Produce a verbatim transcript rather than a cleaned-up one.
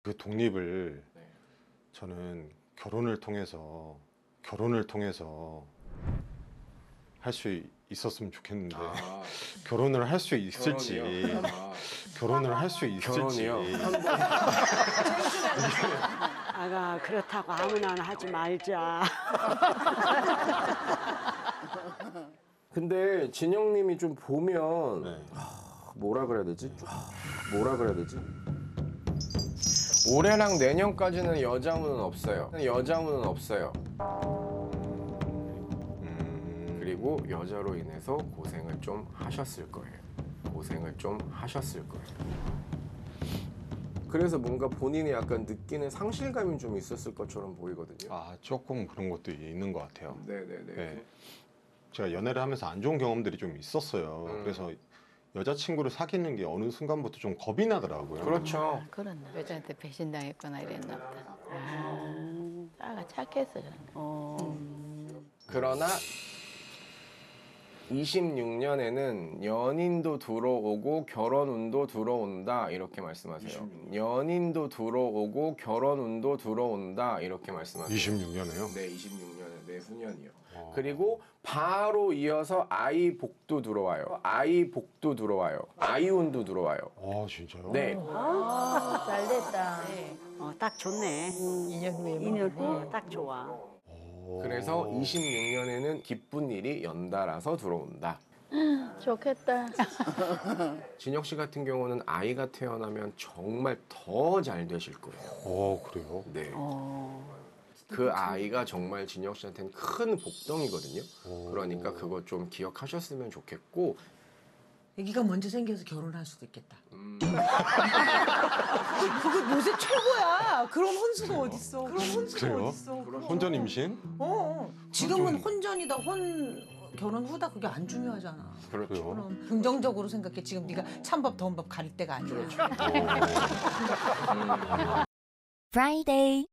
그 독립을 저는 결혼을 통해서 결혼을 통해서 할 수 있었으면 좋겠는데 아, 결혼을 할 수 있을지 결혼이요? 아, 결혼을 할 수 있을지 결혼이요? 아가 그렇다고 아무나 하지 말자. 근데 진영님이 좀 보면 네. 하, 뭐라 그래야 되지? 좀, 뭐라 그래야 되지? 올해랑 내년까지는 여자운은 없어요. 여자운은 없어요. 음, 그리고 여자로 인해서 고생을 좀 하셨을 거예요. 고생을 좀 하셨을 거예요. 그래서 뭔가 본인이 약간 느끼는 상실감이 좀 있었을 것처럼 보이거든요. 아 조금 그런 것도 있는 것 같아요. 네네네. 네. 제가 연애를 하면서 안 좋은 경험들이 좀 있었어요. 음. 그래서 여자친구를 사귀는 게 어느 순간부터 좀 겁이 나더라고요. 그렇죠. 그렇나 여자한테 배신당했거나 이랬나 보다. 아, 아가 착했어 저는. 어. 그러나 이십육 년에는 연인도 들어오고 결혼운도 들어온다 이렇게 말씀하세요. 연인도 들어오고 결혼운도 들어온다 이렇게 말씀하세요. 이십육 년에요? 네, 이십육 년에 내후년이요. 어. 그리고 바로 이어서 아이 복도 들어와요. 아이 복도 들어와요. 아이운도 들어와요. 아 진짜요? 네. 아, 잘 됐다. 네. 어, 딱 좋네. 이 년 후에 인연 네. 딱 좋아. 오. 그래서 이십육 년에는 기쁜 일이 연달아서 들어온다. 좋겠다. 진혁 씨 같은 경우는 아이가 태어나면 정말 더 잘 되실 거예요. 어 그래요? 네. 어. 그 아이가 정말 진혁 씨한테는 큰 복덩이거든요. 오. 그러니까 그거 좀 기억하셨으면 좋겠고. 아기가 먼저 생겨서 결혼할 수도 있겠다. 음, 그게 요새 최고야. 그런 혼수가 어딨어. 그런 혼수가 그래요? 어딨어. 그럼. 혼전 임신? 어, 어. 지금은 혼전이다, 혼 결혼 후다 그게 안 중요하잖아. 그렇죠. 그래요? 그럼 긍정적으로 생각해. 지금 네가 찬밥 더운 밥 가릴 때가 아니야. 그렇죠. Friday.